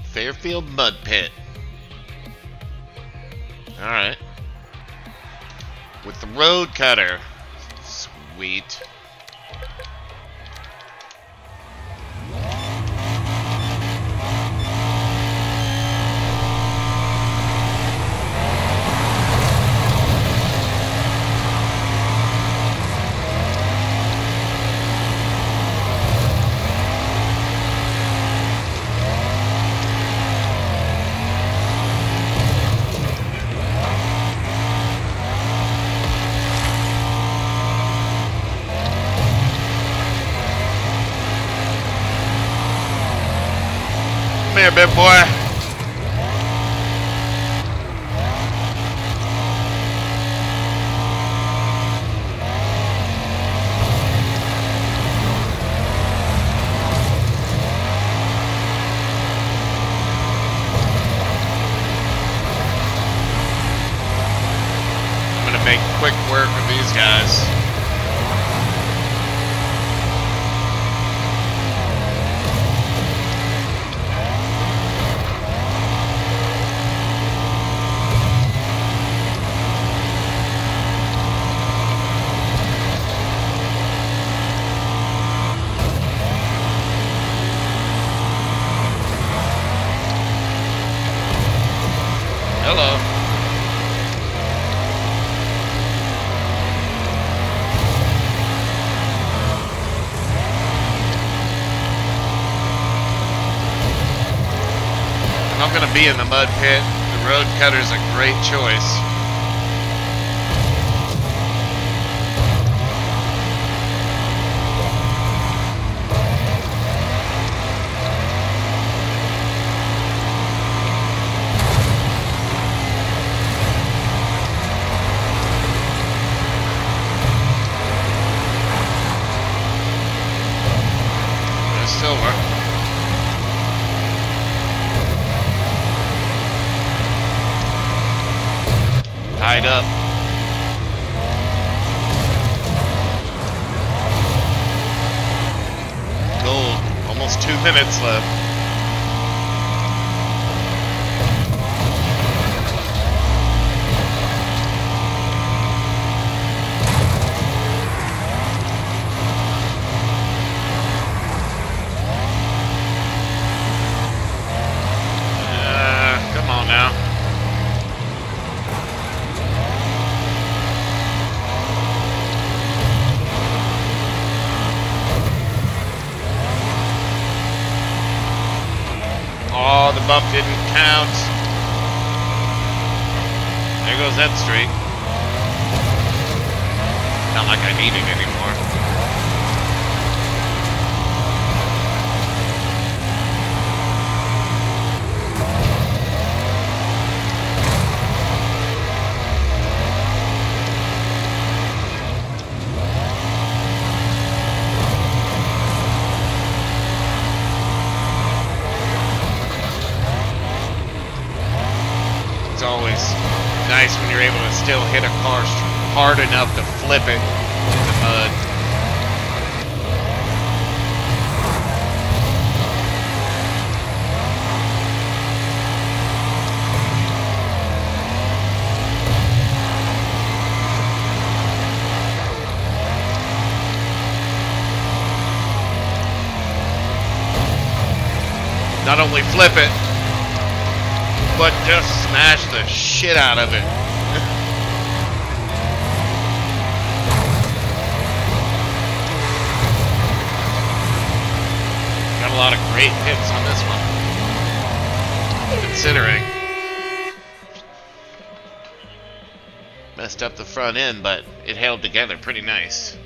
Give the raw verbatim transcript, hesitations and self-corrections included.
Fairfield Mudpit. Alright. With the Roadcutter. Sweet. Come here, big boy. I'm gonna make quick work of these guys. Hello. I'm gonna be in the mud pit. The Roadcutter's a great choice. Silver. Tied up. Gold. Almost two minutes left. Now. Oh, the bump didn't count. There goes that streak. Not like I need it anymore. It's always nice when you're able to still hit a car hard enough to flip it in the mud. Not only flip it, but just smash the shit out of it. Got a lot of great hits on this one, considering. Messed up the front end, but it held together pretty nice.